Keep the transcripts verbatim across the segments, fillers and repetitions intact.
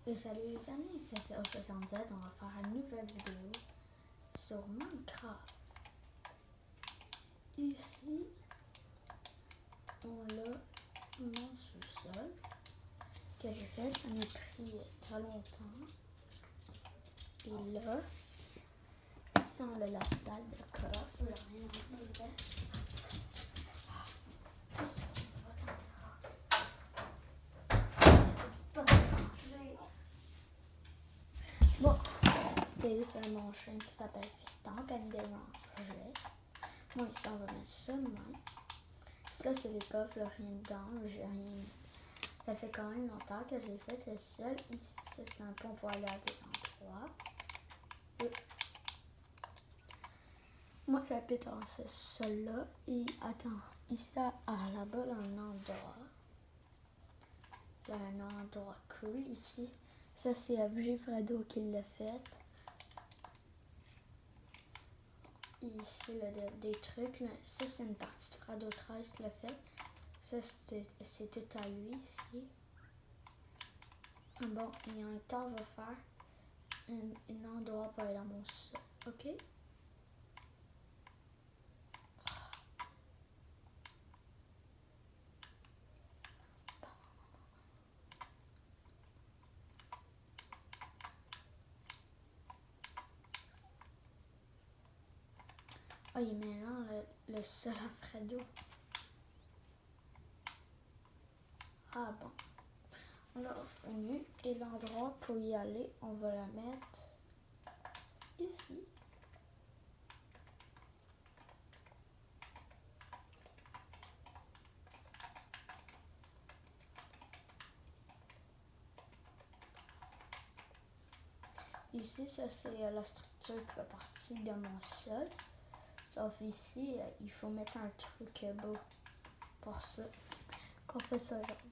Et salut les amis, c'est C O soixante-dix, on va faire une nouvelle vidéo sur Minecraft. Ici, on a mon sous-sol que j'ai fait, ça m'a pris très longtemps. Et là, ici on a la salle de coffre, je vais rien enlever. Bon, c'était juste mon chien qui s'appelle Fiston, qui me dérangeait. Moi ici on va mettre ça de même. Ça c'est les coffres, là, rien dedans, j'ai rien. Ça fait quand même longtemps que j'ai fait ce seul. Ici c'est un peu pour aller à des endroits. Et moi j'habite dans ce sol-là. Et attends, ici à, à là-bas un endroit. Il y a un endroit cool ici. Ça c'est F G Frado qui l'a fait. Ici là, de, des trucs. Là. Ça c'est une partie de Frado treize qui l'a fait. Ça c'est tout à lui ici. Bon, et en temps on va faire un, un endroit pour aller dans mon sol. Ok? Ah, il met là le, le sol à Frado. Ah bon. On a revenu et l'endroit pour y aller, on va la mettre ici. Ici, ça c'est la structure qui fait partie de mon sol. Sauf ici, il faut mettre un truc beau pour ça. Qu'on fait ça aujourd'hui.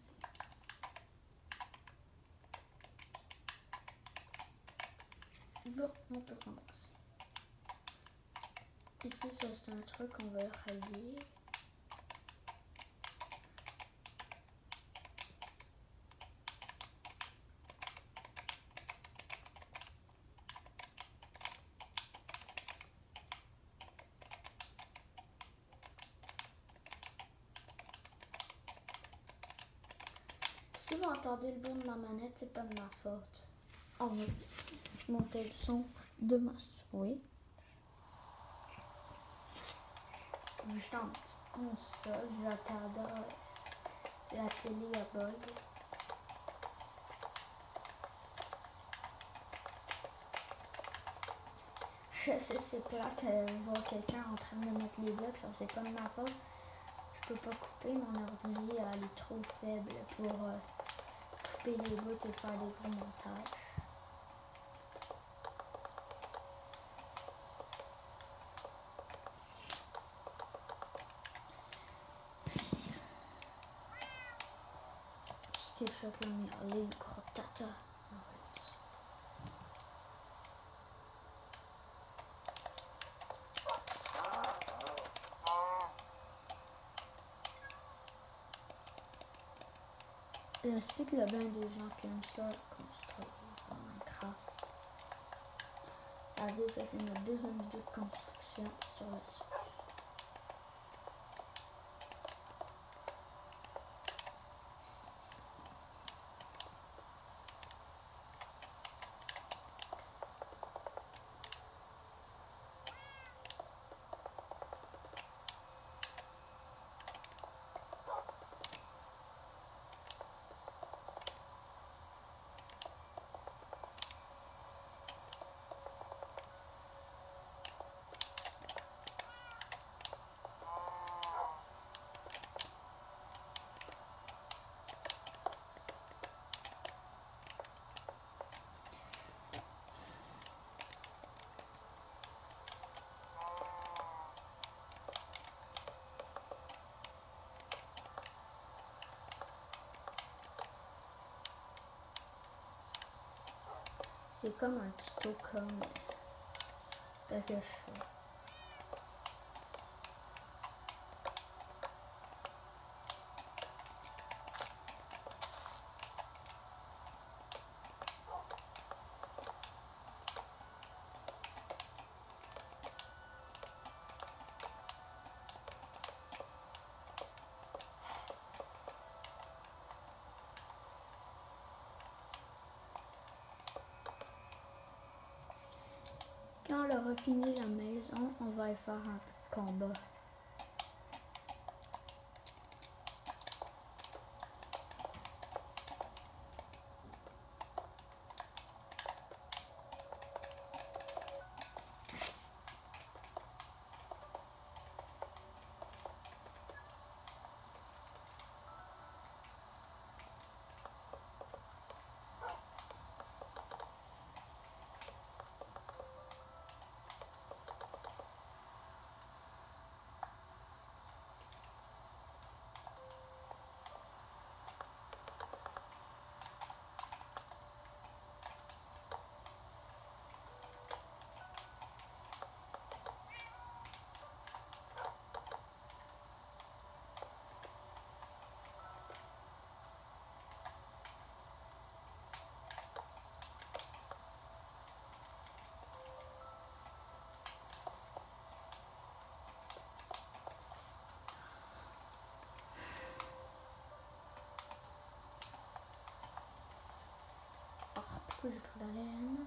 Bon, on peut commencer. Ici, ça c'est un truc qu'on va relier. Si vous entendez le bruit de ma manette, c'est pas de ma faute. On va monter le son de ma souris. Je suis en petite console, j'attendais la télé à bug. Je sais c'est plate euh, voir quelqu'un en train de mettre les blocs, ça c'est pas de ma faute. Je peux pas couper, mon ordi elle est trop faible pour euh, couper les bouts et faire des gros montages. Ce que je souhaite le miauler, le gros tata. Je sais qu'il y a bien des gens qui aiment ça construire dans Minecraft. Ça veut dire que ça c'est notre deuxième vidéo de construction sur le sujet. C'est comme un tuto comme ce que je fais. aura fini la maison, on va y faire un peu de combat. Pourquoi j'ai pris la laine?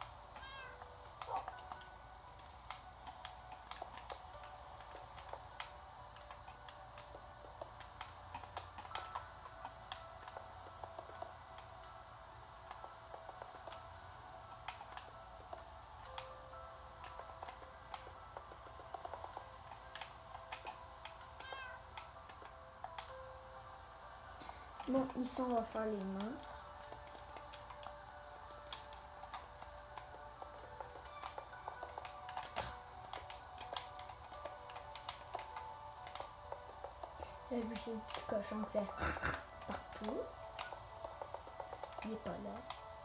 Bon, ici on va faire les mains. J'ai vu ces petits cochons qui fait partout. Il n'est pas là.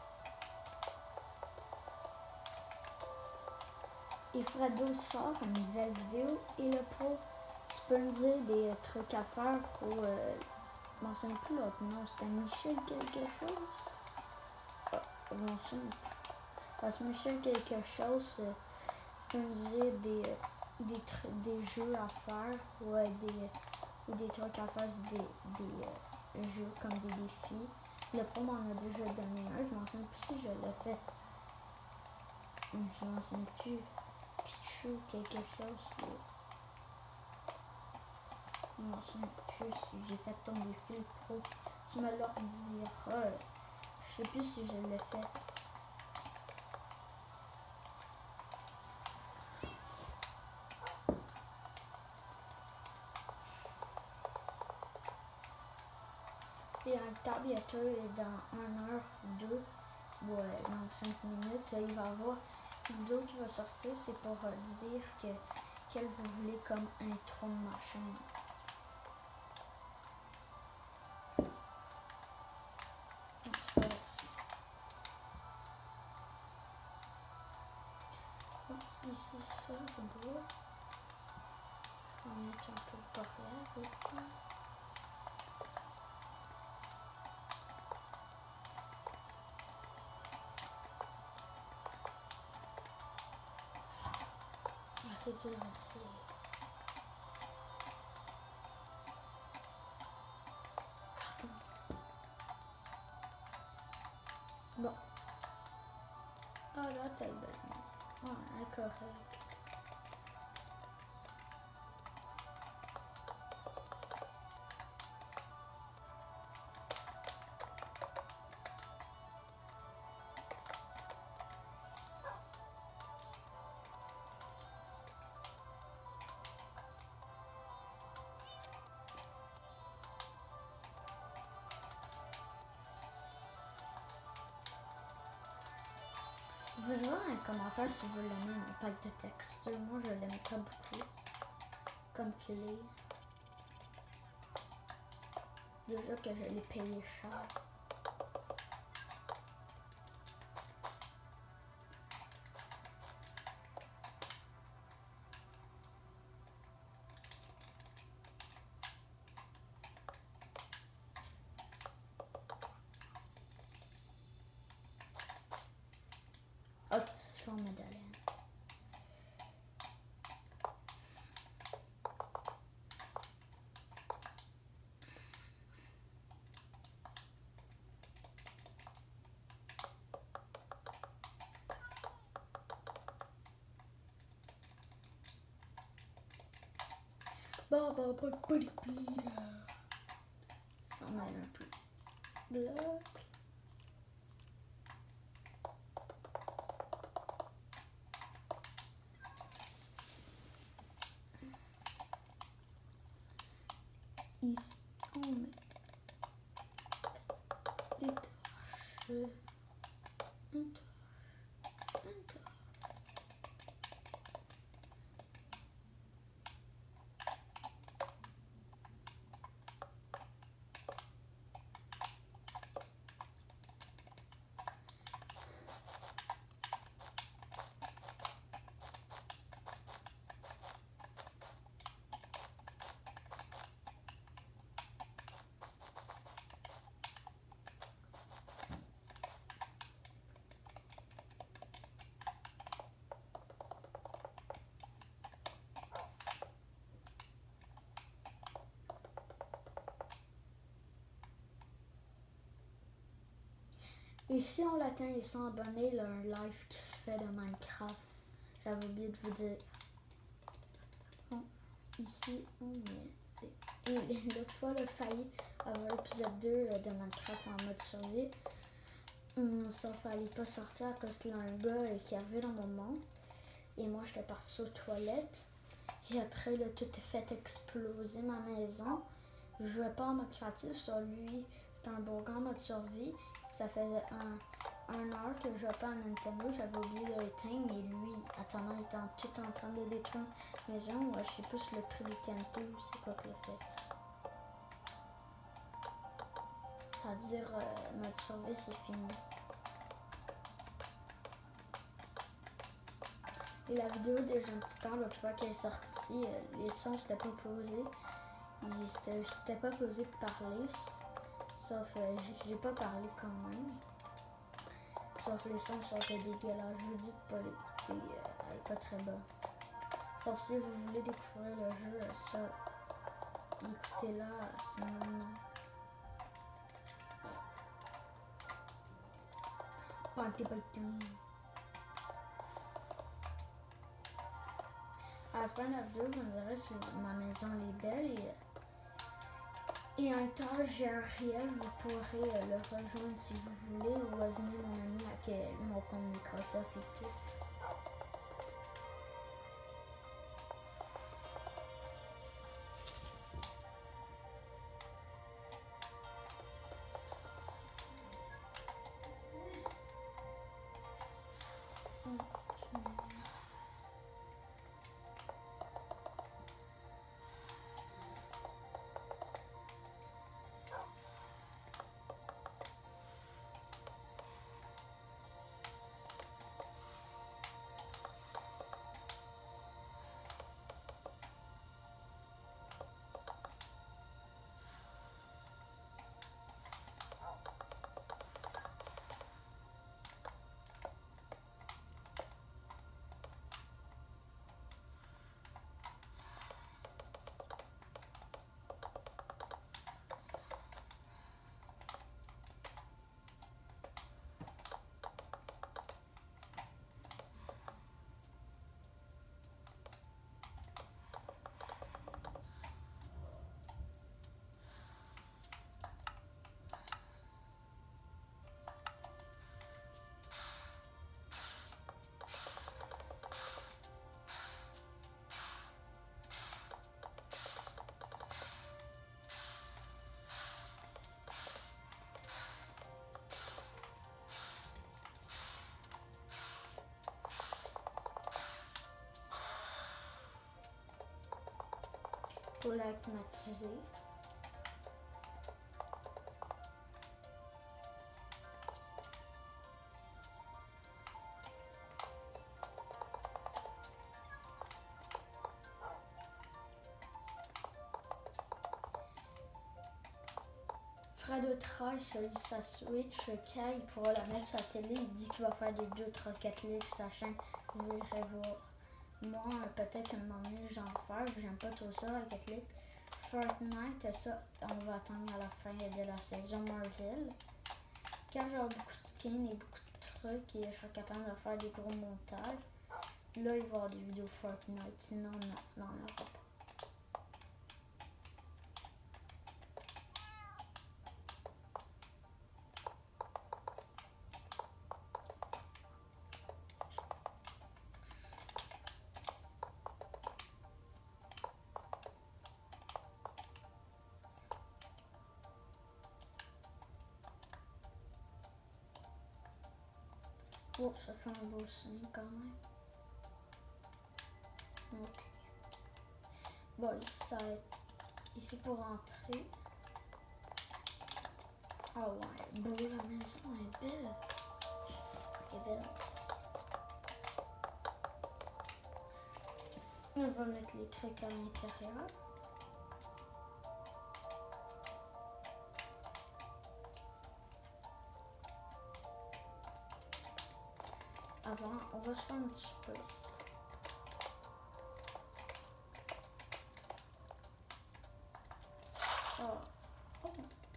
Et Fredo sort une nouvelle vidéo. Et le pro, tu peux me dire des trucs à faire pour... Euh, je m'en souviens plus l'autre nom. C'était Michel quelque chose? Ah, je m'en souviens plus. Parce que Michel quelque chose, euh, tu peux me dire des, des, des jeux à faire ou euh, des... ou des trucs à faire, des, des euh, jeux comme des défis. Le pro m'en a déjà donné un, je m'en souviens plus si je l'ai fait. Je m'en souviens plus. Pichou, quelque chose. Ou... je m'en souviens plus si j'ai fait ton défi pro. Tu me leur diras. Je sais plus si je l'ai fait. Et un tabliateur est dans une heure ou deux, ou euh, dans cinq minutes, il va y avoir une vidéo qui va sortir, c'est pour euh, dire que quel vous voulez comme intro de ma chaîne. Bon, ici ça, c'est beau. On va mettre un peu de barrière et tout. C'est dur aussi. Bon. Ah là, t'as le belle. Ah, elle est correcte. Vous pouvez voir un commentaire si vous l'aimez mon pack de texture. Moi je l'aime pas beaucoup. Comme filet. Déjà que je l'ai payé cher. Ok, je fais en Madeleine. Bah, bah, bah, bah, bah, ça en met un peu. Bloc. Ici, on met des torches. Une torche. Une torche. Et si on l'atteint les cent abonnés, il y a un live qui se fait de Minecraft. J'avais oublié de vous dire. Bon, ici, on met... Et l'autre fois, le failli avoir l'épisode deux de Minecraft en mode survie. Hum, ça fallait pas sortir à cause qu'il y a un gars qui est arrivé dans mon monde. Et moi, j'étais partie aux toilettes. Et après, là, tout est fait exploser ma maison. Je jouais pas en mode créatif sur lui. C'était un bourgon en mode survie. Ça faisait un, un heure que je jouais pas à Nintendo. J'avais oublié de l'éteindre. Et lui, attendant, il était en, tout en train de détruire ma maison. Ouais, je sais pas si le prix de T N T ou c'est quoi qu'il a fait. Ça veut dire euh, mode survie, c'est fini. Et la vidéo des jeunes titans, l'autre fois qu'elle est sortie, euh, les sons s'étaient pas posés. Ils s'étaient pas posés de parler. Sauf, euh, j'ai pas parlé quand même. Sauf les sons sont un peu dégueulasses. Je vous dis de pas l'écouter, euh, elle est pas très bonne. Sauf si vous voulez découvrir le jeu, euh, ça, écoutez-la, sinon non. Panté Python. À la fin de la vidéo, vous me direz si ma maison est belle et, et un temps j'ai un réel, vous pourrez euh, le rejoindre si vous voulez ou venir mon ami avec mon compte Microsoft et tout. Pour la climatiser. Fred travaille sur sa Switch, Kai il pourra la mettre sur la télé, il dit qu'il va faire des deux Rocket League sur sa chaîne, vous irez voir. Moi, peut-être un moment donné, j'en faire, j'aime pas trop ça, Rocket League. Fortnite, ça, on va attendre à la fin de la saison Marvel. Quand j'aurai beaucoup de skins et beaucoup de trucs et je serai capable de faire des gros montages, là, il va y avoir des vidéos Fortnite, sinon, non, non, il n'y en aura pas. Oh, ça fait un beau signe quand même. Ok. Bon, ici, ça va être ici pour entrer. Ah ouais, beau, la maison est belle. Elle est belle. On va mettre les trucs à l'intérieur. Avant, on va se faire un petit peu ici. Oh. Oh.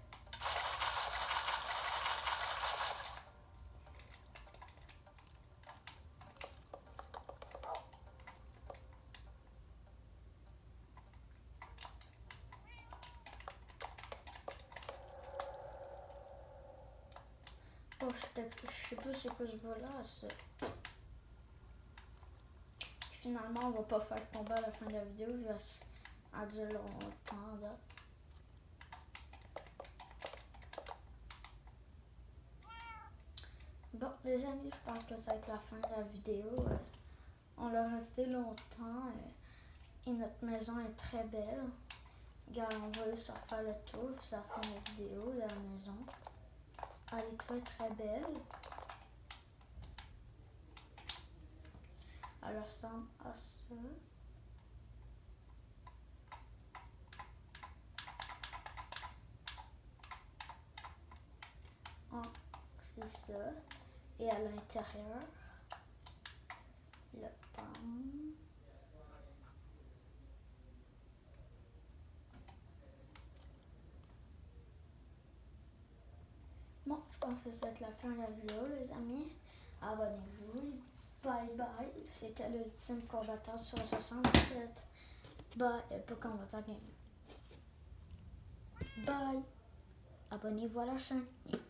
Oh, je sais pas c'est quoi ce bois-là. Finalement, on va pas faire le combat à la fin de la vidéo. Il va en durer longtemps. Là. Bon, les amis, je pense que ça va être la fin de la vidéo. On l'a resté longtemps. Et notre maison est très belle. Regarde, on va juste faire le tour. Ça fait une vidéo de la maison. Elle est très très belle. Elle ressemble à ça. Oh, c'est ça. Et à l'intérieur, le pan. Bon, je pense que ça va être la fin de la vidéo, les amis. Abonnez-vous. Bye bye. C'était l'ultime combattant sur soixante-dix-sept. Bye. Euh, pas combattant game. Bye. Abonnez-vous à la chaîne.